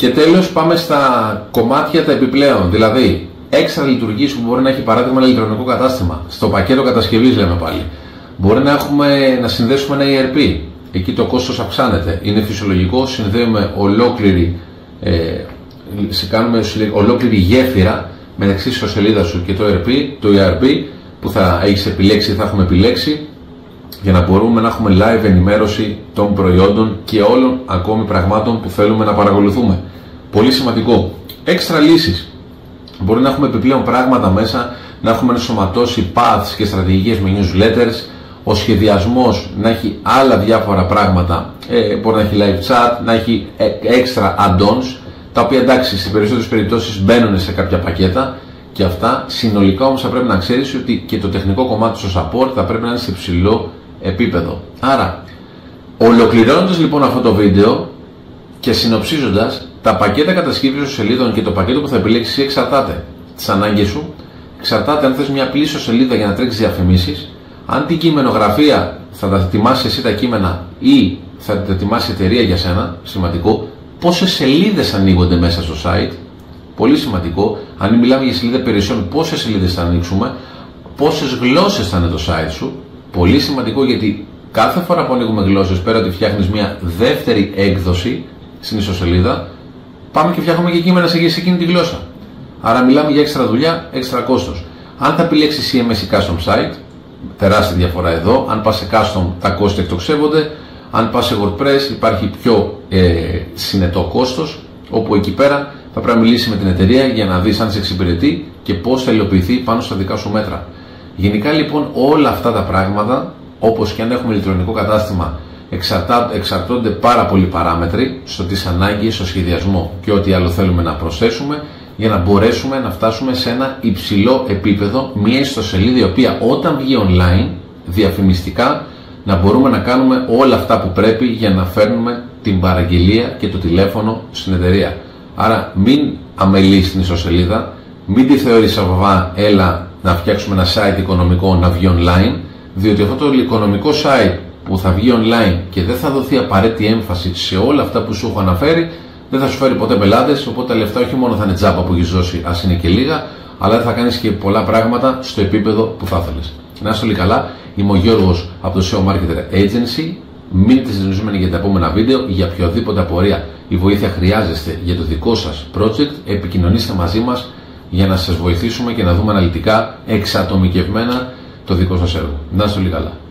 Και τέλος πάμε στα κομμάτια τα επιπλέον, δηλαδή έξτρα λειτουργίες που μπορεί να έχει παράδειγμα ένα ηλεκτρονικό κατάστημα. Στο πακέτο κατασκευής λέμε πάλι. Μπορεί να συνδέσουμε ένα ERP. Εκεί το κόστος αυξάνεται. Είναι φυσιολογικό, συνδέουμε ολόκληρη γέφυρα μεταξύ της σελίδας σου και το ERP που θα έχεις επιλέξει, θα έχουμε επιλέξει, για να μπορούμε να έχουμε live ενημέρωση των προϊόντων και όλων ακόμη πραγμάτων που θέλουμε να παρακολουθούμε. Πολύ σημαντικό. Έξτρα λύσεις. Μπορεί να έχουμε επιπλέον πράγματα μέσα, να έχουμε ενσωματώσει paths και στρατηγικές με newsletters, ο σχεδιασμός να έχει άλλα διάφορα πράγματα, μπορεί να έχει live chat, να έχει έξτρα add-ons, τα οποία εντάξει σε περισσότερες περιπτώσεις μπαίνουν σε κάποια πακέτα και αυτά. Συνολικά όμως θα πρέπει να ξέρεις ότι και το τεχνικό κομμάτι στο support θα πρέπει να είναι σε υψηλό επίπεδο. Άρα, ολοκληρώνοντας λοιπόν αυτό το βίντεο και συνοψίζοντας, τα πακέτα κατασκευής σελίδων και το πακέτο που θα επιλέξεις εξαρτάται τις ανάγκες σου, εξαρτάται αν θες μια απλή σελίδα για να τρέξεις διαφημίσεις, αν την κειμενογραφία θα τα ετοιμάσει εσύ τα κείμενα ή θα τα ετοιμάσει η εταιρεία για σένα, σημαντικό, πόσες σελίδες ανοίγονται μέσα στο site, πολύ σημαντικό, αν μιλάμε για σελίδα περιουσιών, πόσες σελίδες θα ανοίξουμε, πόσες γλώσσες θα είναι το site σου, πολύ σημαντικό γιατί κάθε φορά που ανοίγουμε γλώσσες, πέρα ότι φτιάχνεις μια δεύτερη έκδοση στην ιστοσελίδα, πάμε και φτιάχνουμε και κείμενα σε εκείνη τη γλώσσα. Άρα μιλάμε για έξτρα δουλειά, έξτρα κόστος. Αν θα επιλέξεις CMS ή custom site, τεράστια διαφορά εδώ. Αν πας σε custom, τα κόστη εκτοξεύονται. Αν πας σε WordPress, υπάρχει πιο συνετό κόστος, όπου εκεί πέρα θα πρέπει να μιλήσεις με την εταιρεία για να δεις αν σε εξυπηρετεί και πώς θα υλοποιηθεί πάνω στα δικά σου μέτρα. Γενικά λοιπόν όλα αυτά τα πράγματα, όπως και αν έχουμε ηλεκτρονικό κατάστημα, εξαρτώνται πάρα πολλοί παράμετροι στο τις ανάγκες, στο σχεδιασμό και ό,τι άλλο θέλουμε να προσθέσουμε για να μπορέσουμε να φτάσουμε σε ένα υψηλό επίπεδο, μια ιστοσελίδα η οποία όταν βγει online διαφημιστικά να μπορούμε να κάνουμε όλα αυτά που πρέπει για να φέρνουμε την παραγγελία και το τηλέφωνο στην εταιρεία. Άρα μην αμελείς την ιστοσελίδα, μην τη θεωρείς αβαβά, έλα να φτιάξουμε ένα site οικονομικό να βγει online, διότι αυτό το οικονομικό site που θα βγει online και δεν θα δοθεί απαραίτητη έμφαση σε όλα αυτά που σου έχω αναφέρει, δεν θα σου φέρει ποτέ πελάτες, οπότε τα λεφτά όχι μόνο θα είναι τζάμπα που έχεις δώσει, ας είναι και λίγα, αλλά θα κάνεις και πολλά πράγματα στο επίπεδο που θα ήθελες. Να είστε όλοι καλά, είμαι ο Γιώργος από το SEO Marketer Agency. Μείνετε συντονισμένοι για τα επόμενα βίντεο. Για οποιαδήποτε απορία ή βοήθεια χρειάζεστε για το δικό σας project, επικοινωνήστε μαζί μας για να σας βοηθήσουμε και να δούμε αναλυτικά, εξατομικευμένα το δικό σας έργο. Να είστε όλοι καλά.